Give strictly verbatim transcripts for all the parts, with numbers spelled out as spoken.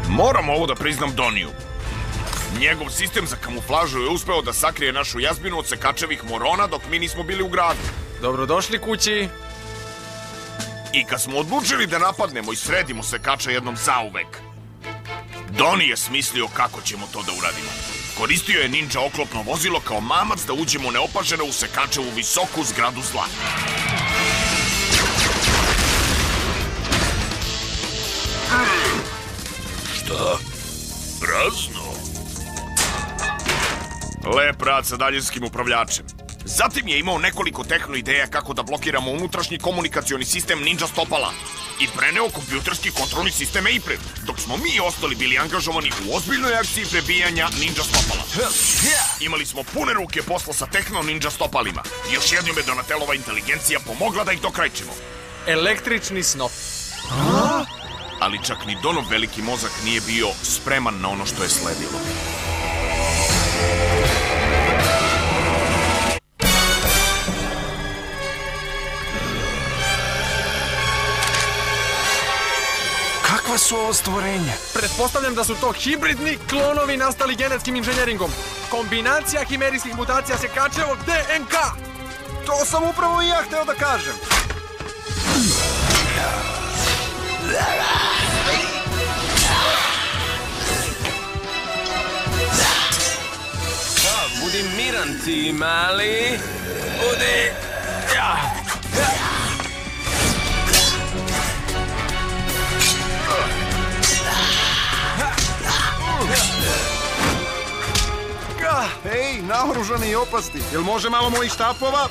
Moram ovo da priznam Doniju. Njegov sistem za kamuflažu je uspeo da sakrije našu jazbinu od sekačevih morona dok mi nismo bili u gradu. Dobrodošli kući. I kad smo odlučili da napadnemo i sredimo sekača jednom zauvek, Doni je smislio kako ćemo to da uradimo. Koristio je ninja oklopno vozilo kao mamac da uđemo neopaženo u sekačevu visoku zgradu zla. Šta? Prazno? Lep rad sa daljinskim upravljačem. Zatim je imao nekoliko tehno ideja kako da blokiramo unutrašnji komunikacioni sistem Ninja Stopala i preneo kompjuterski kontrolni sistem April, dok smo mi ostali bili angažovani u ozbiljnoj akciji prebijanja Ninja Stopala. Imali smo pune ruke posla sa tehno Ninja Stopalima. Još jednom je Donatelova inteligencija pomogla da ih dokrajčimo. Električni snop. Ali čak ni Donov veliki mozak nije bio spreman na ono što je sledilo. Kakva su ovo stvorenja? Pretpostavljam da su to hibridni klonovi nastali genetskim inženjeringom. Kombinacija himerijskih mutacija sekačevog D N K. To sam upravo i ja hteo da kažem. Budi miran ti, mali. Budi... Ej, naoružani i opasni. Jel može malo mojih štapova?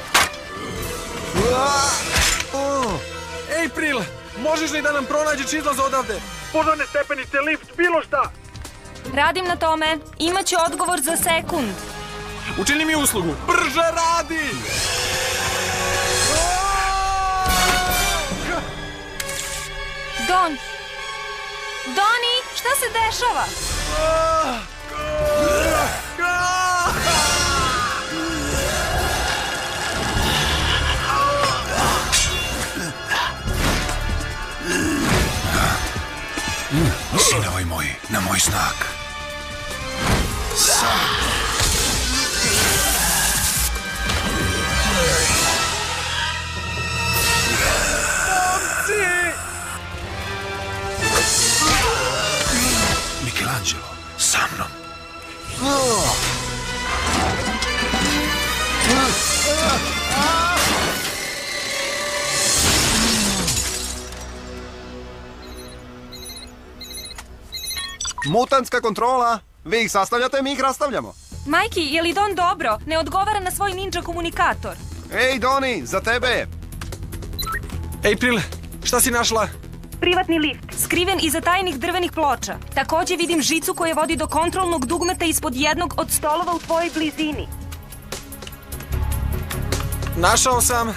April, možeš li da nam pronađeš izlaz odavde? Požarne stepenice, lift, bilo šta! Radim na tome. Imaću odgovor za sekund. Učini mi uslugu. Brže radi! Don! Doni, šta se dešava? Sinovi moji, na moj znak. Michelangelo, sa mnom. Mutantska kontrola. Vi ih sastavljate, mi ih rastavljamo. Majki, je li Don dobro? Ne odgovara na svoj ninja komunikator. Ej, Doni, za tebe. April, šta si našla? Privatni lift, skriven iza tajnih drvenih ploča. Takođe vidim žicu koja vodi do kontrolnog dugmeta ispod jednog od stolova u tvojoj blizini. Našao sam.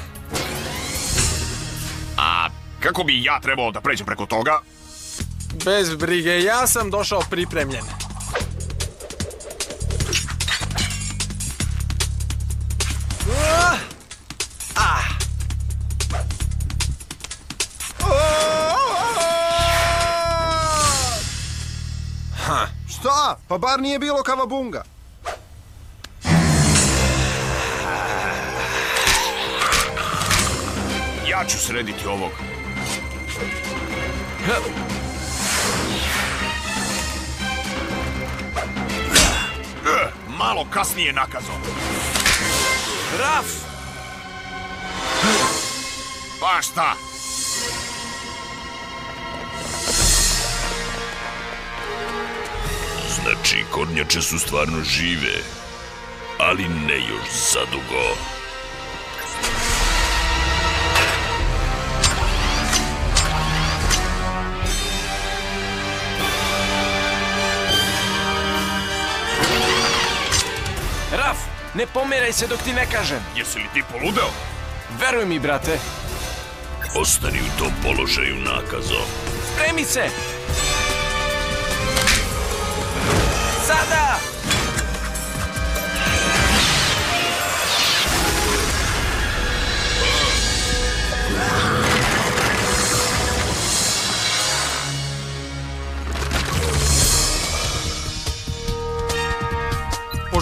A kako bi ja trebao da pređem preko toga? Bez brige, ja sam došao pripremljen. Šta? Pa bar nije bilo kavabunga. Ja ću srediti ovog. Malo kasnije nakazao. Raf! Pa šta? Znači, kornjače su stvarno žive, ali ne još zadugo. Raf, ne pomeraj se dok ti ne kažem. Jesi li ti poludeo? Veruj mi, brate. Ostani u tom položaju, nakazo. Spremi se! Sada!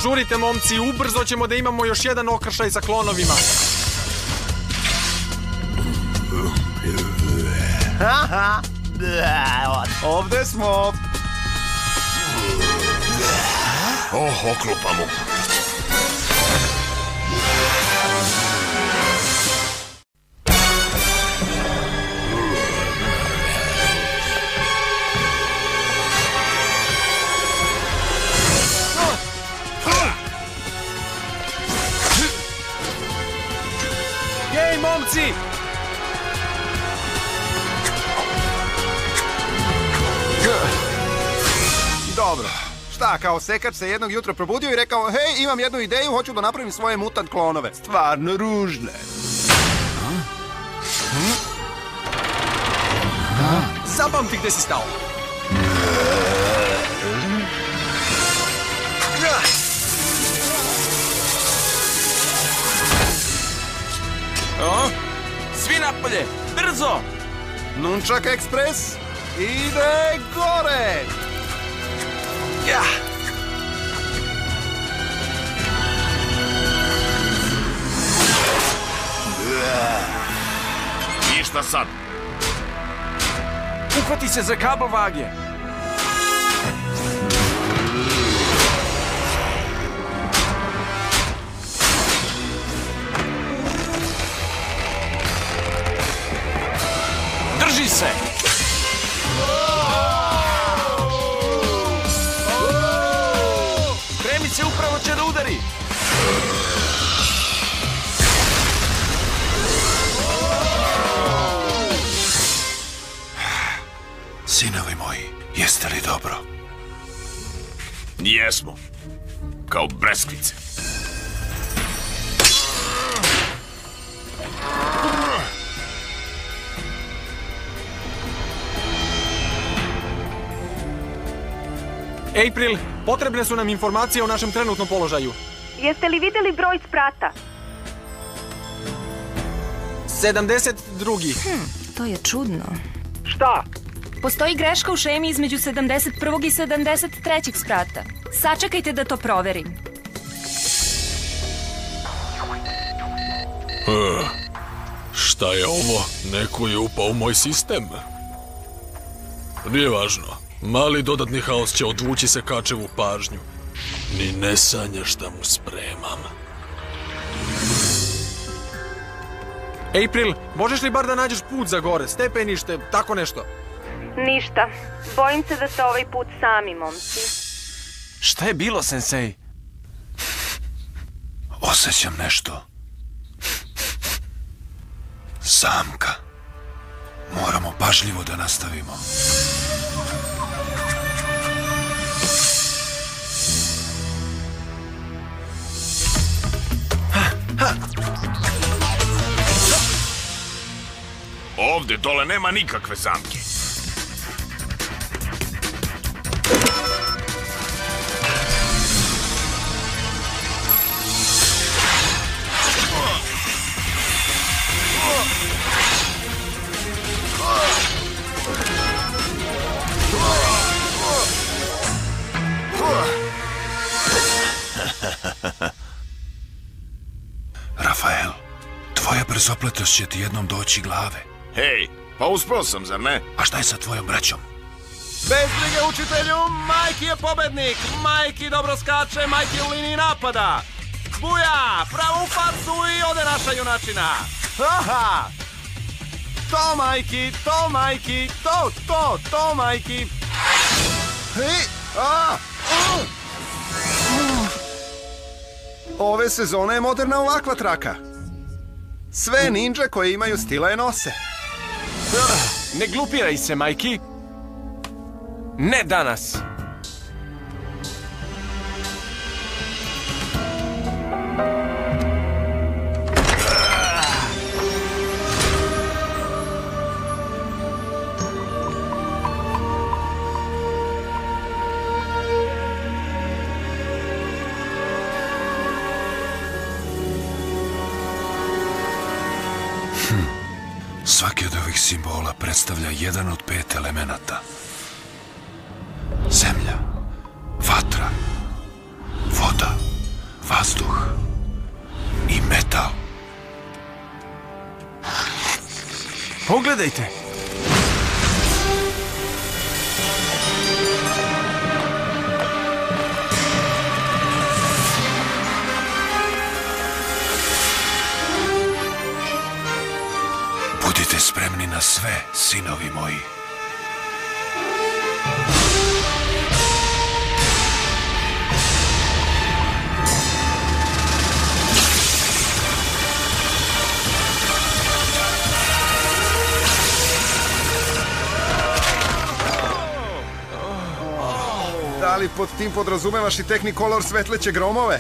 Požurite, momci, ubrzo ćemo da imamo još jedan okršaj sa klonovima. Haha, ovde smo. Oh, oklupa mu. Jej, momci! Dobro. Šta, kao sekač se jednog jutra probudio i rekao, hej, imam jednu ideju, hoću da napravim svoje mutant klonove. Stvarno ružne. Zapamti gde si stao. O, svi napolje, brzo! Nunčak Ekspres ide gore! Ja! I šta sad? Uhvati se za kabel vage! Drži se! Spremi se, upravo će da udari! Sinovi moji, jeste li dobro? Jesmo. Kao breskvice. April, potrebne su nam informacije o našem trenutnom položaju. Jeste li videli broj sprata? sedamdeset drugi. Hm, to je čudno. Šta? Postoji greška u šemi između sedamdeset prvog i sedamdeset trećeg sprata. Sačekajte da to proverim. Uh, šta je ovo? Neko je upao u moj sistem. Nije važno. Mali dodatni haos će odvući sekačevu pažnju. Ni ne sanja šta mu spremam. April, možeš li bar da nađeš put za gore, stepenište, tako nešto? Ništa. Bojim se da ste ovaj put sami, momci. Šta je bilo, sensei? Osjećam nešto. Zamka. Moramo pažljivo da nastavimo. Ovde dole nema nikakve zamke. Rafael, tvoja brzopletost će ti jednom doći glave. Hej, pa uspeo sam, zar ne? A šta je sa tvojom braćom? Bez brige, učitelju, Majki je pobednik. Majki dobro skače, Majki je u liniji napada. Buja, pravo u facu i ode naša junačina. Aha! To, Majki, to, Majki, to, to, to, Majki. Hej, a, uh. Ove sezone je moderna ovakva traka. Sve ninja koje imaju stila je nose. Ne glupiraj se, Majki. Ne danas. Svaki od ovih simbola predstavlja jedan od pet elemenata. Zemlja, vatra, voda, Pogledajte! Budite spremni na sve, sinovi moji. Da li pod tim podrazumevaš i Technicolor svetleće gromove?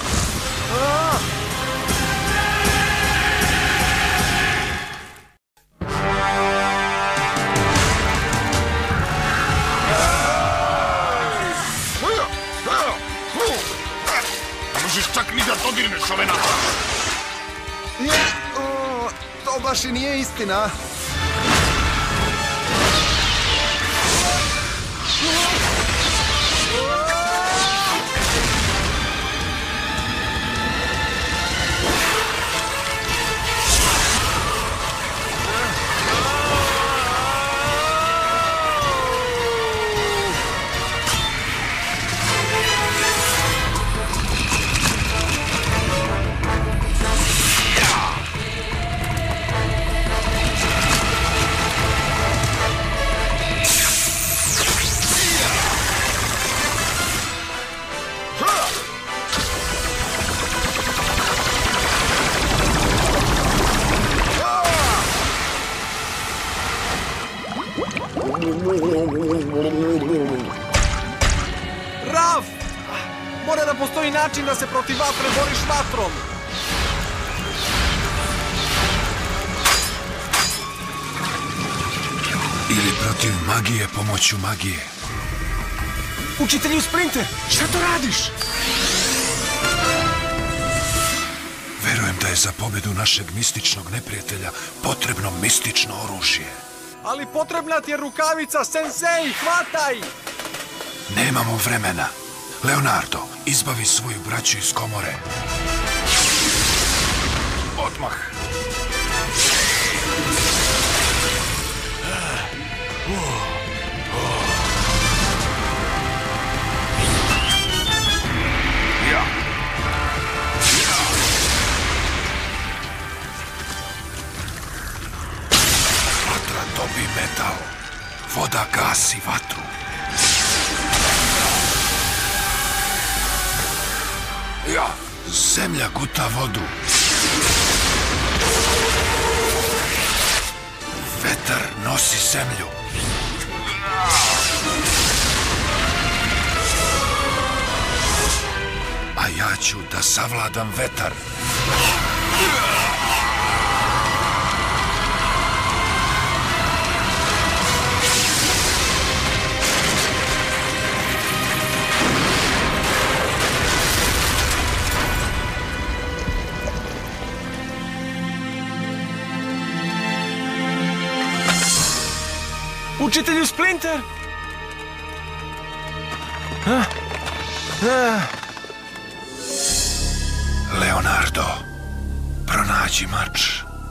Ne možeš čak ni da dodirneš ove napade. To baš i nije istina. Raf! Mora da postoji način da se protiv vatre boriš vatrom. Ili protiv magije pomoću magije. Učitelju Splinter, šta to radiš? Verujem da je za pobedu našeg mističnog neprijatelja potrebno mistično oružje. Ali potrebna ti je rukavica, sensei, hvataj! Nemamo vremena. Leonardo, izbavi svoju braću iz komore. Odmah. Ja. Vatra topi metal. Voda gasi vatru. Ja, zemlja guta vodu. Vetar nosi zemlju. A ja ću da savladam vetar. Učitelju Splinter! Ah. Ah. Leonardo, pronađi mač.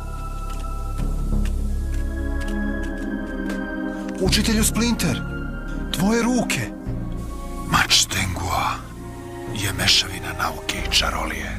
Učitelju Splinter, tvoje ruke. Mač Tengua je mešavina nauke i čarolije.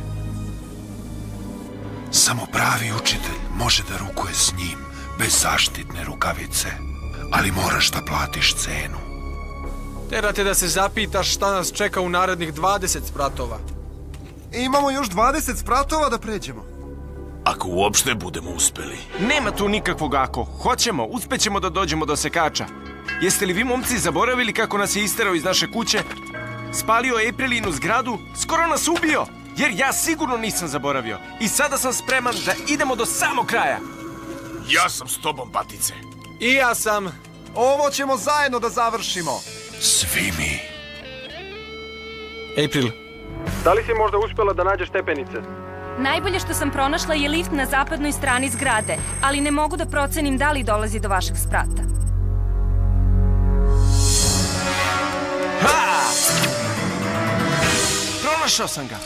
Samo pravi učitelj može da rukuje s njim bez zaštitne rukavice. Ali moraš da platiš cenu. Tera te da se zapitaš šta nas čeka u narednih dvadeset spratova. Imamo još dvadeset spratova da pređemo. Ako uopšte budemo uspeli. Nema tu nikakvog ako. Hoćemo, uspećemo da dođemo do sekača. Jeste li vi, momci, zaboravili kako nas je isterao iz naše kuće? Spalio Aprilinu zgradu? Skoro nas ubio! Jer ja sigurno nisam zaboravio. I sada sam spreman da idemo do samog kraja. Ja sam s tobom, Batice. I ja sam. Ovo ćemo zajedno da završimo. Svi mi. April, da li si možda uspjela da nađeš stepenice? Najbolje što sam pronašla je lift na zapadnoj strani zgrade, ali ne mogu da procenim da li dolazi do vašeg sprata. Ha! Pronašao sam ga.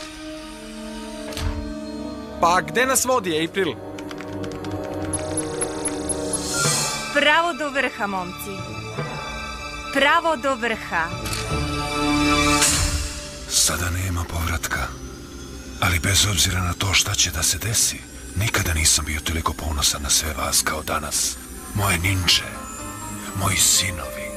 Pa gde nas vodi, April? Pravo do vrha, momci. Pravo do vrha. Sada nema povratka. Ali bez obzira na to šta će da se desi, nikada nisam bio toliko ponosan na sve vas kao danas. Moje ninče, moji sinovi.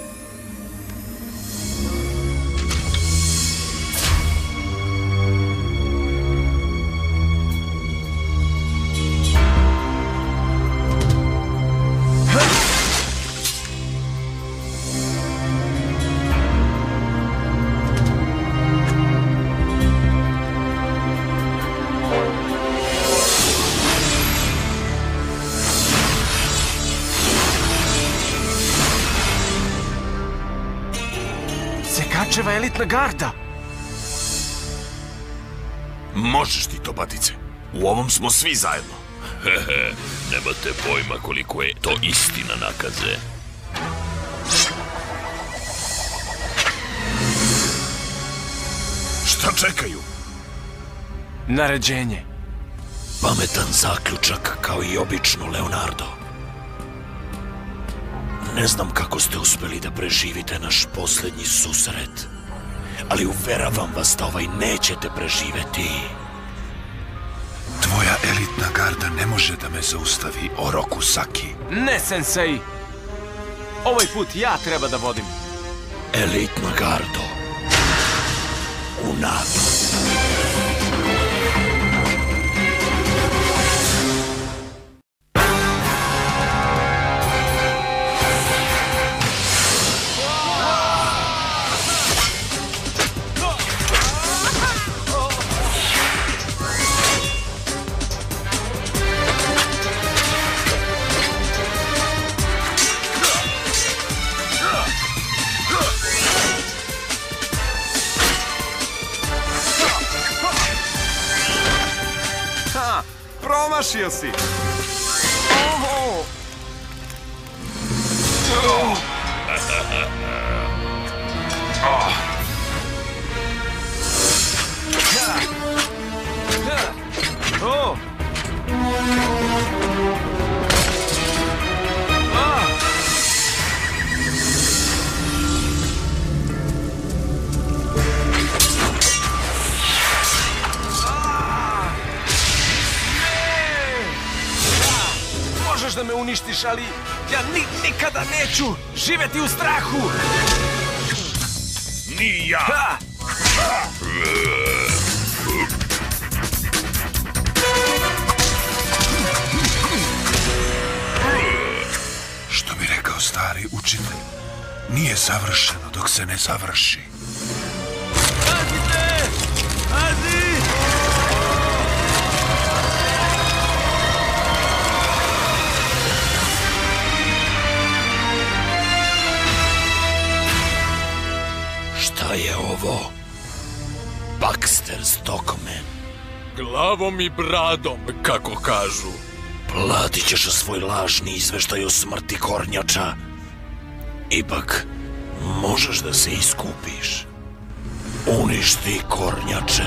Sekačeva elitna garda. Možeš ti to, batice. U ovom smo svi zajedno. Hehe, nemate pojma koliko je to istina, nakaze. Šta čekaju? Naređenje. Pametan zaključak kao i obično, Leonardo. Ne znam kako ste uspeli da preživite naš poslednji susret, ali uveravam vas da ovaj nećete preživeti. Tvoja elitna garda ne može da me zaustavi, Oroku Saki. Ne, sensei. Ovaj put ja treba da vodim. Elitna gardo. U nadu. Promašio si! Oho! O! Možeš da me uništiš, ali ja ni, nikada neću živeti u strahu! Ni ja! Ha! Što bi rekao stari učitelj, nije savršeno dok se ne završi. Pazite! Pazi! Šta je ovo? Baxter Stockman. Glavom i bradom, kako kažu. Platit ćeš svoj lažni izveštaj o smrti kornjača. Ipak, možeš da se iskupiš. Uništi kornjače.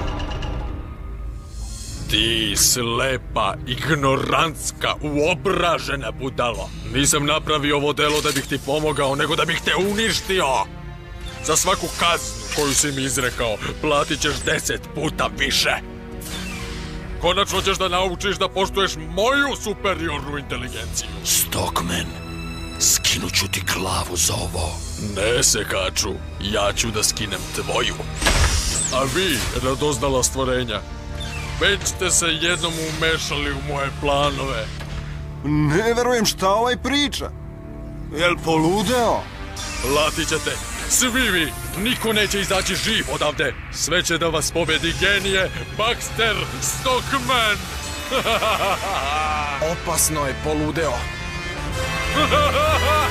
Ti slepa, ignorantska, uobražena budalo. Nisam napravio ovo delo da bih ti pomogao, nego da bih te uništio. Za svaku kaznu koju si mi izrekao, platit ćeš deset puta više. Konačno ćeš da naučiš da poštuješ moju superiornu inteligenciju. Stockman, skinuću ti glavu za ovo. Ne, Sekaču, ja ću da skinem tvoju. A vi, radoznala stvorenja, već ste se jednom umešali u moje planove. Ne verujem šta ovaj priča. Jel poludeo? Platit ćete, svi vi, niko neće izaći živ odavde. Sve će da vas pobedi genije Baxter Stockman. Opasno je poludeo. Ha ha ha ha!